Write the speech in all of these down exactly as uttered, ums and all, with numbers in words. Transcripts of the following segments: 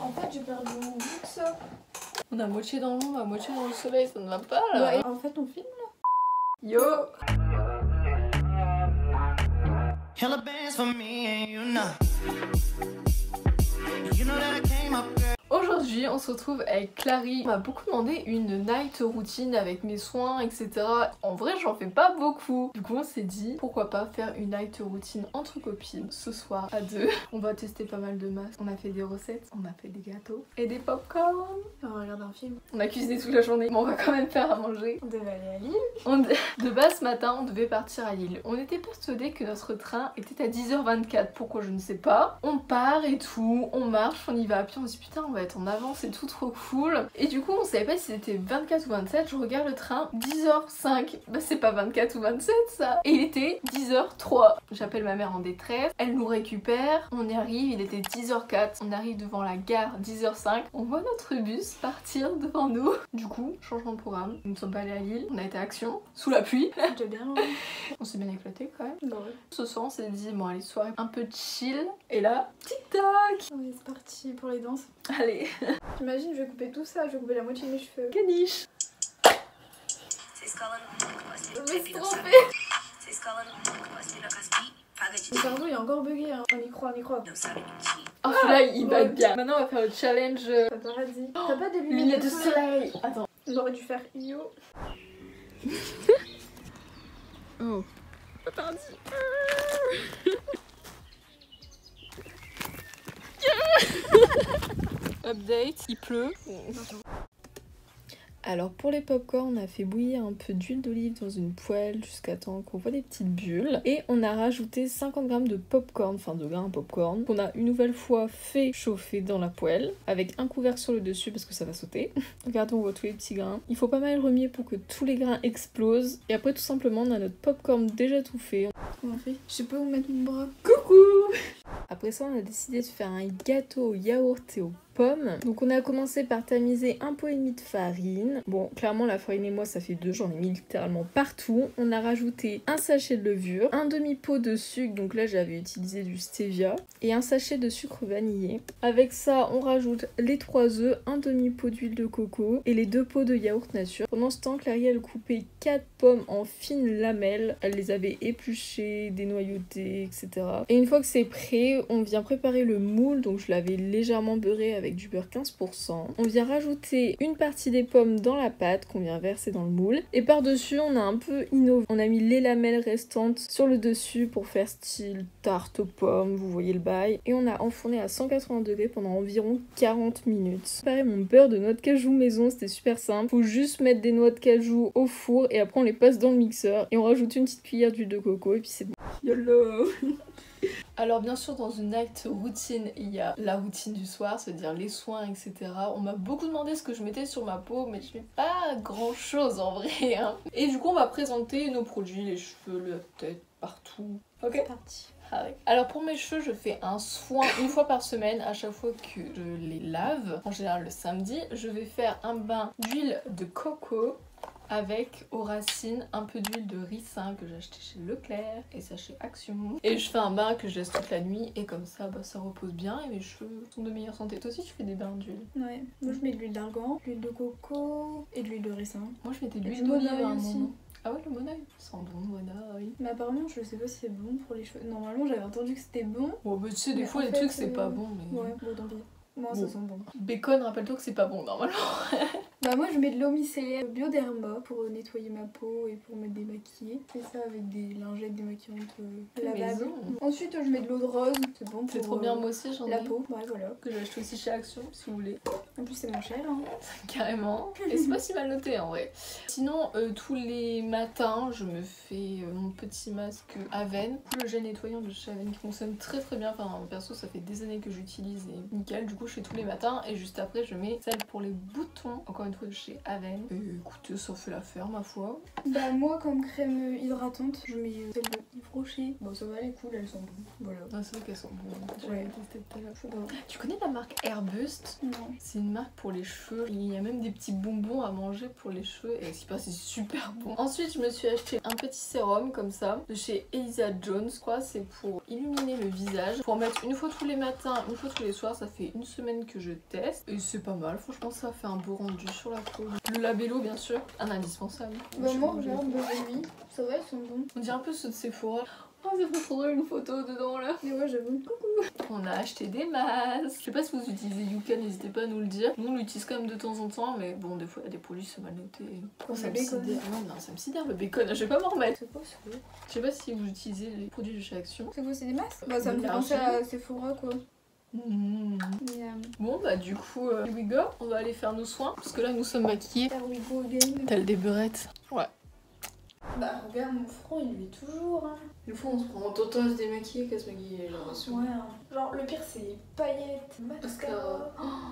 En fait, j'ai perdu mon luxe. On a moitié dans l'ombre, à moitié dans le soleil, ça ne va pas là. Ouais, en fait, on filme là. Yo. Hella bands for me and you know. You know that I came up girl. Aujourd'hui, on se retrouve avec Clary. On m'a beaucoup demandé une night routine avec mes soins, et cetera. En vrai, j'en fais pas beaucoup. Du coup, on s'est dit, pourquoi pas faire une night routine entre copines ce soir à deux. On va tester pas mal de masques. On a fait des recettes, on a fait des gâteaux et des popcorn. On va regarder un film. On a cuisiné toute la journée, mais on va quand même faire à manger. On devait aller à Lille. On de... de base, ce matin, on devait partir à Lille. On était persuadés que notre train était à dix heures vingt-quatre. Pourquoi, je ne sais pas. On part et tout, on marche, on y va. Puis on se dit, putain, on va être en avance et tout, trop cool. Et du coup, on savait pas si c'était vingt-quatre ou vingt-sept. Je regarde le train, dix heures cinq. Bah, c'est pas vingt-quatre ou vingt-sept, ça. Et il était dix heures trois. J'appelle ma mère en détresse. Elle nous récupère. On y arrive, il était dix heures quatre. On arrive devant la gare, dix heures cinq. On voit notre bus partir devant nous. Du coup, changement de programme. Nous ne sommes pas allés à Lille. On a été à Action, sous la pluie. J'ai bien. On s'est bien éclaté quand même. Bah ouais. Ce soir, on s'est dit, bon, allez, soirée un peu chill. Et là, tic-tac. Oui, c'est parti pour les danses. Allez. T'imagines, je vais couper tout ça, je vais couper la moitié de mes cheveux. Caniche. Je vais se tromper. Le cerveau il est encore bugué, hein. On y croit, on y croit. Oh, celui-là, il va bien. Maintenant, on va faire le challenge. Paparazzi. T'as pas des lunettes, Lunettes de soleil. Attends. On aurait dû faire Io. Oh. Paparazzi. Update, il pleut. Alors pour les popcorn, on a fait bouillir un peu d'huile d'olive dans une poêle jusqu'à temps qu'on voit des petites bulles. Et on a rajouté cinquante grammes de popcorn, enfin de grains popcorn, qu'on a une nouvelle fois fait chauffer dans la poêle, avec un couvercle sur le dessus parce que ça va sauter. Regardez, on voit tous les petits grains. Il faut pas mal remuer pour que tous les grains explosent. Et après tout simplement, on a notre popcorn déjà tout fait. Comment on fait? Je sais pas où mettre mon bras. Coucou! Après ça, on a décidé de faire un gâteau au yaourt et aux pommes. Donc on a commencé par tamiser un pot et demi de farine. Bon, clairement la farine et moi ça fait deux, j'en ai mis littéralement partout. On a rajouté un sachet de levure, un demi-pot de sucre, donc là j'avais utilisé du stevia, et un sachet de sucre vanillé. Avec ça, on rajoute les trois œufs, un demi-pot d'huile de coco et les deux pots de yaourt nature. Pendant ce temps, Clary elle coupait quatre pommes en fines lamelles. Elle les avait épluchées, dénoyautées, et cetera. Et une fois que c'est prêt, on vient préparer le moule, donc je l'avais légèrement beurré avec du beurre quinze pour cent. On vient rajouter une partie des pommes dans la pâte qu'on vient verser dans le moule. Et par-dessus, on a un peu innové. On a mis les lamelles restantes sur le dessus pour faire style tarte aux pommes, vous voyez le bail. Et on a enfourné à cent quatre-vingts degrés pendant environ quarante minutes. Pareil, mon beurre de noix de cajou maison, c'était super simple. Faut juste mettre des noix de cajou au four et après on les passe dans le mixeur. Et on rajoute une petite cuillère d'huile de coco et puis c'est bon. YOLO. Alors bien sûr dans une night routine il y a la routine du soir, c'est-à-dire les soins, et cetera. On m'a beaucoup demandé ce que je mettais sur ma peau, mais je mets pas grand chose en vrai hein. Et du coup on va présenter nos produits, les cheveux, la tête, partout. Ok, c'est parti. Alors pour mes cheveux, je fais un soin une fois par semaine à chaque fois que je les lave. En général le samedi, je vais faire un bain d'huile de coco avec aux racines un peu d'huile de ricin que j'ai acheté chez Leclerc et ça chez Action. Et je fais un bain que je laisse toute la nuit et comme ça bah, ça repose bien et mes cheveux sont de meilleure santé. Toi aussi tu fais des bains d'huile? Ouais, moi je mets de l'huile d'argan, de l'huile de coco et de l'huile de ricin. Moi je mettais de Et l'huile du d'olive monoeil à un aussi. moment. Ah ouais, le monoeil sent bon le monoeil. Mais apparemment je sais pas si c'est bon pour les cheveux. Normalement j'avais entendu que c'était bon. Bon bah tu sais des Mais fois en les fait, trucs c'est euh, pas bon mais... Ouais, bon tant pis. Moi Bon. ça sent bon. Bacon, rappelle-toi que c'est pas bon normalement. Bah moi je mets de l'eau micellaire Bioderma pour nettoyer ma peau et pour me démaquiller. Je fais ça avec des lingettes démaquillantes euh, lavables. Maison. Ensuite je mets de l'eau de rose, c'est bon pour C'est trop euh, bien, moi aussi j'en ai. la peau. Ouais voilà. Que j'ai acheté aussi chez Action si vous voulez. En plus c'est moins cher hein. Carrément. Et c'est pas si mal noté en vrai. Sinon euh, tous les matins je me fais euh, mon petit masque Aven. Le gel nettoyant de chez Aven qui fonctionne très très bien. Enfin perso ça fait des années que j'utilise et nickel. Du coup je fais tous les matins et juste après je mets celle pour les boutons. Encore une fois de chez Aven. Et écoutez ça fait l'affaire ma foi. Bah moi comme crème hydratante je mets euh, celle de Yves approcher. Bon, ça va, elle est cool, elles sont bonnes. Voilà. Ah, c'est vrai qu'elles sont bonnes. Je Ouais. l'avais testé tout à l'heure. Je sais pas. Tu connais la marque Airbust? Non. C'est une marque pour les cheveux. Il y a même des petits bonbons à manger pour les cheveux. Et ce qui passe, c'est super bon. Ensuite, je me suis acheté un petit sérum comme ça de chez Elisa Jones. Je crois c'est pour illuminer le visage. Pour mettre une fois tous les matins, une fois tous les soirs. Ça fait une semaine que je teste. Et c'est pas mal. Franchement, ça fait un beau rendu sur la peau. Le labello, bien sûr. Un indispensable. Bah, moi, regarde, bah, lui. Ça va, ils sont bons. On dirait un peu ceux de Sephora. Oh, il faudrait une photo dedans là. Mais ouais, j'avoue. On a acheté des masques. Je sais pas si vous utilisez Yuka, n'hésitez pas à nous le dire. Nous on l'utilise quand même de temps en temps, mais bon, des fois il y a des produits, c'est mal noté. Comme ça le me bacon. sidère. Non, non, ça me sidère le bacon, je vais pas m'en remettre. C'est quoi ce truc? Je sais pas si vous utilisez les produits de chez Action. C'est quoi, c'est des masques? Bah, ça me fait D'énergie. penser à Sephora quoi. Mmh. Mais, euh, Bon, bah du coup, euh, here we go. On va aller faire nos soins, parce que là nous sommes maquillés. There we go again. Telle des beurrettes. Ouais. Bah, regarde, mon front il lui est toujours. Hein. Des fois on se prend autant à se démaquiller qu'à se maquiller, j'ai l'impression. Ouais, hein. Genre, le pire c'est les paillettes, mascara.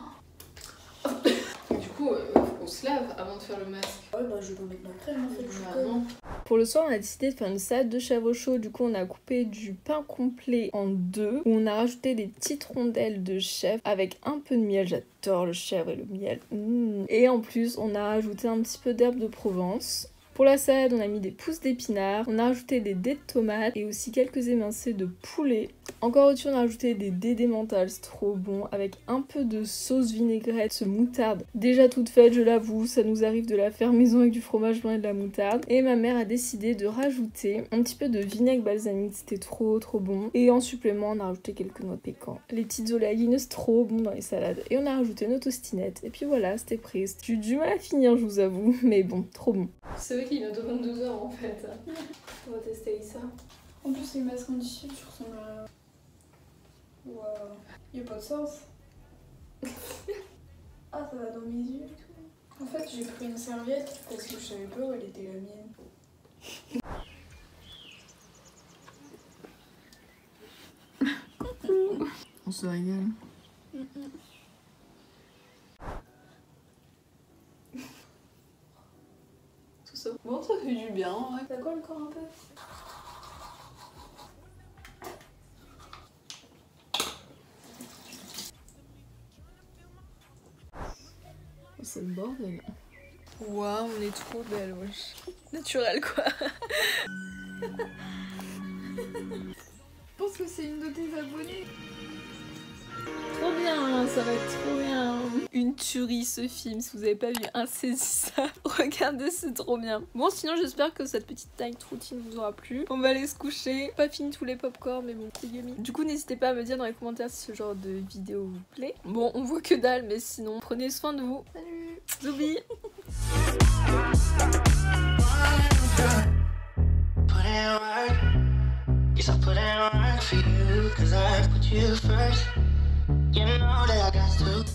Du coup, euh, faut qu'on se lave avant de faire le masque. Ouais, bah, je vais pas mettre ma crème en fait. je suis Bah, conne. non. Pour le soir, on a décidé de faire une salade de chèvre du coup, on a coupé du pain complet en deux, où on a rajouté des petites rondelles de chèvre avec un peu de miel. J'adore le chèvre et le miel. Mmh. Et en plus, on a rajouté un petit peu d'herbe de Provence. Pour la salade, on a mis des pousses d'épinards, on a rajouté des dés de tomates et aussi quelques émincés de poulet. Encore au-dessus, on a rajouté des dés d'emmental, c'est trop bon, avec un peu de sauce vinaigrette, ce moutarde. Déjà toute faite, je l'avoue, ça nous arrive de la faire maison avec du fromage blanc et de la moutarde. Et ma mère a décidé de rajouter un petit peu de vinaigre balsamique, c'était trop trop bon. Et en supplément, on a rajouté quelques noix de pécan. Les petites oléagineuses, trop bon dans les salades. Et on a rajouté nos tostinettes. Et puis voilà, c'était prêt. J'ai eu du mal à finir, je vous avoue, mais bon, trop bon. C'est vrai qu'il est de vingt-deux heures en fait. On va tester ça. En plus, les masques en tissu, tu ressembles à. Waouh. Y'a pas de sens. Ah, ça va dans mes yeux et tout. En fait, j'ai pris une serviette parce que je savais pas où elle était la mienne. On se régale. Tout ça. Bon, ça fait du bien, ouais. Ça colle encore un peu. C'est le bordel. Waouh, on est trop belle, wesh. Naturel, quoi. Je pense que c'est une de tes abonnés. Trop bien, ça va être trop bien. Une tuerie ce film, si vous avez pas vu Insaisissable, regardez, c'est trop bien. Bon, sinon j'espère que cette petite night routine vous aura plu. On va aller se coucher. Pas fini tous les popcorn, mais bon, c'est yummy. Du coup, n'hésitez pas à me dire dans les commentaires si ce genre de vidéo vous plaît. Bon, on voit que dalle, mais sinon, prenez soin de vous. Salut, Zoubi. Put in work. Yes, I put in work for you, cause I put you first. You know that I got to.